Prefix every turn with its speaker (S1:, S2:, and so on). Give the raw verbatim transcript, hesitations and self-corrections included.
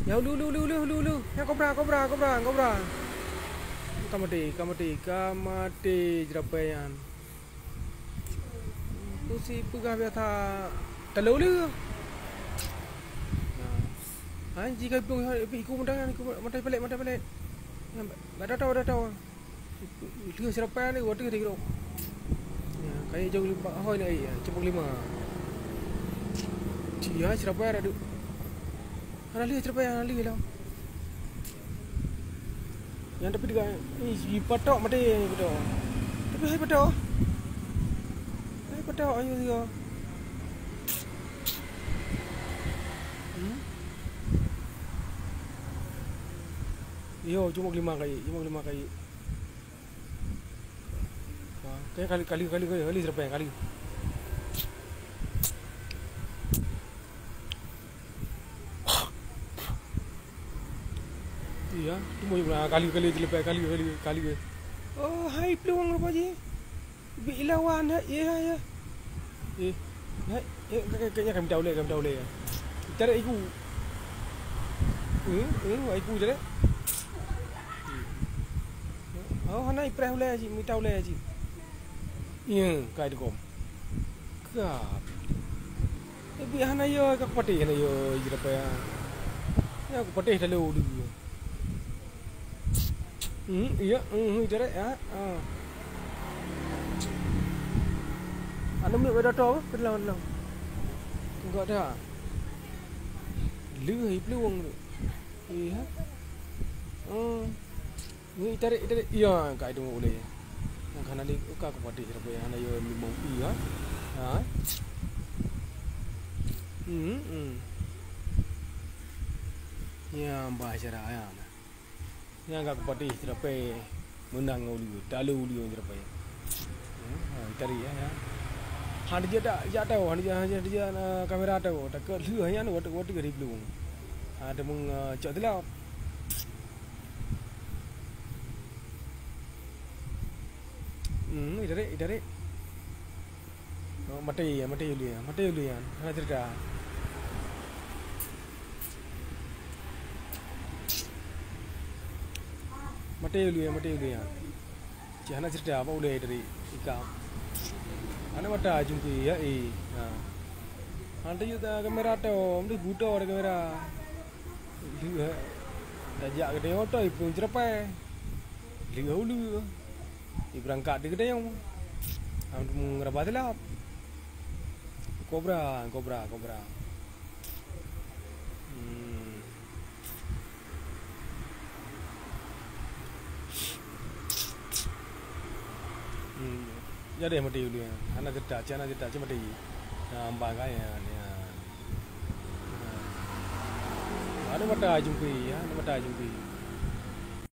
S1: Ya ulu ulu ulu ulu ulu ulu. Ya kobra kobra kobra kobra. Kamati kamati kamati jerapayan. Pusi pegah biasa terlalu ulu. Ha jika ibu iku mendang iku mata balik mata balik. Ya dah tahu dah tahu. Itu jerapayan ni waktu dia kira. Ya kayak jauh lima hoi ni cepuk lima. Dia jerapayan ada. Ana lihat jerapayan ana lihat lah. Yang tapi dia ni patok mati patok. Tapi hai patok. Hai patok ayo dia. Hmm? Yo cuma lima kali, cuma lima kali. Wah, kayak kali kali kali kali kali berapa yang kali? Iya, cuma kali kali lepas kali kali kali. Oh, hai peluang apa je? Bilawan ya ya. Eh, hai, kayaknya kami tahu le, kami tahu le. Cara iku. Eh, eh, iku je le. Oh, hana iprah le ji, mi tahu le ji. Iya, kai dekom. Kap. Tapi hana yo kak patih hana yo jerapa ya. Ya aku patih dalu dulu. Hmm, iya, hmm, cara ya. Ah. Anu mi beda tahu, kelang kelang. Enggak ada. Lu hai peluang tu. Iya. Oh. Ni tarik tarik. Iya, kai tu boleh. Yang kana ni uka aku patih jerapa ya hana yo mi mau iya. Ha. Hmm, hmm. Ya, bahasa raya. Yang aku patih jerapa menang ulu, dalu ulu jerapa ya. Ha, tarik ya. ya. Han dia dah ya tahu, han dia dia dia kamera tahu, tak ke lu hanya nu waktu waktu garib lu. Ada mung cak telah. Hmm, idare idare. Oh, mati ya, mati ulu ya, mati ulu ya. Hana cerita. Mati ulu ya, mati ulu ya. Cik hana cerita apa ulu dari ikam. Ana mata jumpi ya eh. Ha. Anda juga kamera tahu, mesti buta ada kamera. Lihat, dajak ke dia otak ibu cerapa. Lihat ulu. Ibu berangkat dia ke dia yang. Amdu mengerabat lah. Kobra, kobra, kobra. Hmm. Hmm. Jadi mati ulu ya. Anak cerita, anak cerita cuma mati. Nampak kan ya. Ada mata jumpi ya, ada mata jumpi.